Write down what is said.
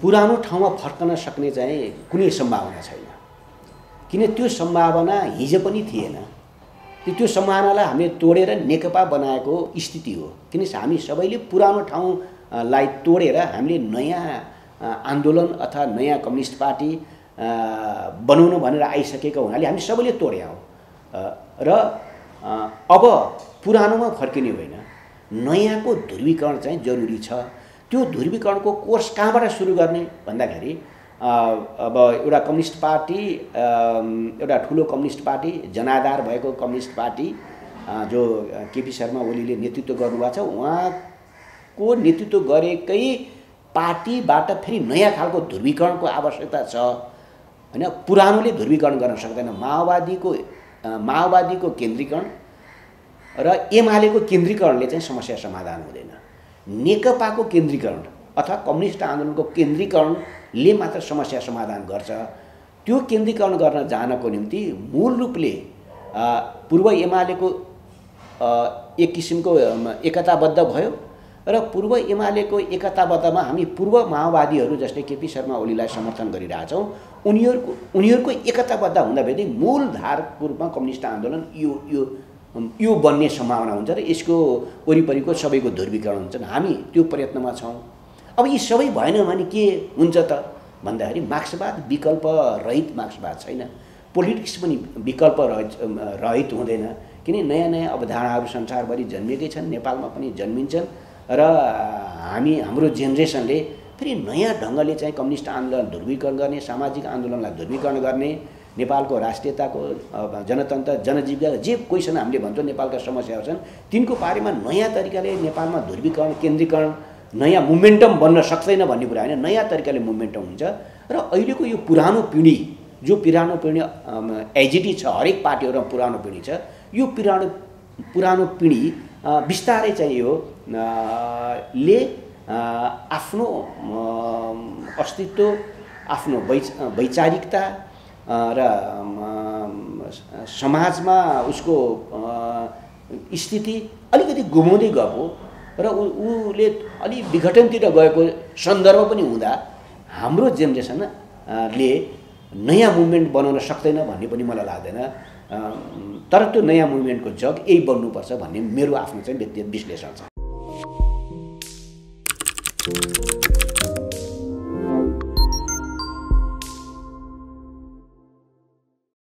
पुरानो ठाउँमा फर्कन सक्ने चाहिँ कुनै सम्भावना छैन। किन त्यो सम्भावना हिजो पनि थिएन। त्यो सम्भावनालाई हामीले तोडेर नेकपा बनाएको स्थिति हो। किन हामी सबैले पुरानो ठाउँलाई तोडेर हामीले नयाँ आन्दोलन अथवा नयाँ कम्युनिस्ट पार्टी बनाउनु भनेर आइसकेको हुनाले हामी सबैले तोड्यौं र अब पुरानोमा फर्किने होइन, नयाँको ध्रुवीकरण चाहिँ जरुरी छ। त्यो ध्रुवीकरणको कोर्स कहाँबाट सुरु गर्ने भन्दाखेरि अब एउटा कम्युनिस्ट पार्टी, एउटा ठुलो कम्युनिस्ट पार्टी, जनाधार भएको कम्युनिस्ट पार्टी जो केपी शर्मा ओलीले नेतृत्व गर्नुभएको छ, उहाँको नेतृत्व गरेकै पार्टीबाट फेरि नयाँ खालको ध्रुवीकरणको आवश्यकता छ हैन। पुरानोले ध्रुवीकरण गर्न सक्दैन। माओवादीको केन्द्रीकरण र एमालेको केन्द्रीकरणले चाहिँ समस्या समाधान हुँदैन। नेकपाको केन्द्रीकरण अथवा कम्युनिस्ट आन्दोलनको केन्द्रीकरणले मात्र समस्या समाधान गर्छ। त्यो केन्द्रीकरण गर्न जानको निम्ति मूल रूपले पूर्व एमालेको एक किसिमको एकताबद्ध भयो र पूर्व एमालेको एकताबद्धमा हामी पूर्व माओवादीहरू जस्तै केपी शर्मा ओलीलाई समर्थन गरिरहेछौँ। उनीहरूको एकताबद्ध हुँदा भेट्दै मूलधारको रूपमा कम्युनिस्ट आन्दोलन यो बन्ने सम्भावना हुन्छ र यसको वरिपरिको सबैको ध्रुवीकरण हुन्छ। हामी त्यो प्रयत्नमा छौँ। अब यी सबै भएन भने के हुन्छ त भन्दाखेरि मार्क्सवाद विकल्प रहित मार्क्सवाद छैन। पोलिटिक्स पनि विकल्प रहित हुँदैन। किन नयाँ नयाँ अवधारणाहरू संसारभरि जन्मिएकै छन्, नेपालमा पनि जन्मिन्छन् र हाम्रो जेनेरेसनले फेरि नयाँ ढङ्गले चाहिँ कम्युनिस्ट आन्दोलन ध्रुवीकरण गर्ने, सामाजिक आन्दोलनलाई ध्रुवीकरण गर्ने, नेपालको राष्ट्रियताको, जनतन्त्र, जनजीविका जे क्वेसन हामीले भन्छौँ नेपालका समस्याहरू छन्, तिनको बारेमा नयाँ तरिकाले नेपालमा ध्रुवीकरण, केन्द्रीकरण, नयाँ मोमेन्टम बन्न सक्दैन भन्ने कुरा होइन, नयाँ तरिकाले मोमेन्टम हुन्छ। र अहिलेको यो पुरानो पिँढी, जो पुरानो पिँढी एजिटी छ, हरेक पार्टीहरूमा पुरानो पिँढी छ, यो पुरानो पिँढी बिस्तारै चाहिँ यो ले आफ्नो अस्तित्व, आफ्नो वैचारिकता र समाजमा उसको स्थिति अलिकति गुमाउँदै गएको र उले अलि विघटनतिर गएको सन्दर्भ पनि हुँदा हाम्रो जेनेरेसनले नयाँ मुभमेन्ट बनाउन सक्दैन भन्ने पनि मलाई लाग्दैन। तर त्यो नयाँ मुभमेन्टको जग यही बन्नुपर्छ भन्ने मेरो आफ्नो चाहिँ व्यक्तिगत विश्लेषण छ।